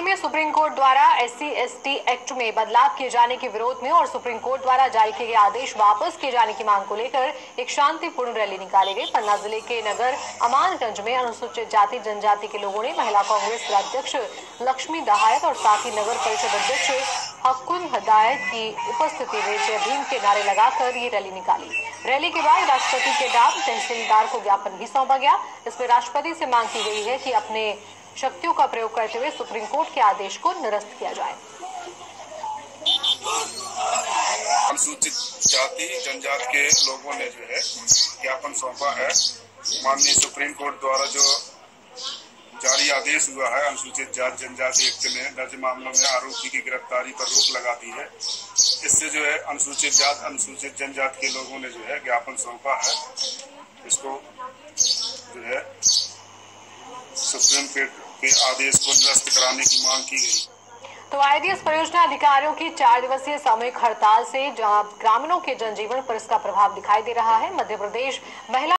हाल में supreme court द्वारा SC/ST act में बदलाव किए जाने के विरोध में और सुप्रीम कोर्ट द्वारा जारी किए गए आदेश वापस किए जाने की मांग को लेकर एक शांतिपूर्ण रैली निकाली गई। पन्ना जिले के नगर अमानगंज में अनुसूचित जाति जनजाति के लोगों ने महिला कांग्रेस अध्यक्ष लक्ष्मी दहायत और साथ ही नगर परिषद अध्यक्ष हक्कुन हदायत की उपस्थिति में जय भीम के नारे लगाकर ये रैली निकाली। रैली के बाद राष्ट्रपति के नाम तहसीलदार को ज्ञापन भी सौंपा गया। इसमें राष्ट्रपति से मांग की गई है कि अपने शक्तियों का प्रयोग करते हुए सुप्रीम कोर्ट के आदेश को निरस्त किया जाए। अनुसूचित जाति जनजाति के लोगों ने जो है ज्ञापन सौंपा है। माननीय सुप्रीम कोर्ट द्वारा जो जारी आदेश हुआ है, अनुसूचित जाति जनजाति एक्ट में दर्ज मामलों में आरोपी की गिरफ्तारी पर रोक लगा दी है। इससे जो है अनुसूचित जाति अनुसूचित जनजाति के लोगों ने जो है ज्ञापन सौंपा है। इसको जो है सुप्रीम कोर्ट के आदेश को निरस्त कराने की मांग की गई। तो IDS परियोजना अधिकारियों की 4 दिवसीय सामूहिक हड़ताल से जहां ग्रामीणों के जनजीवन पर इसका प्रभाव दिखाई दे रहा है। मध्य प्रदेश महिला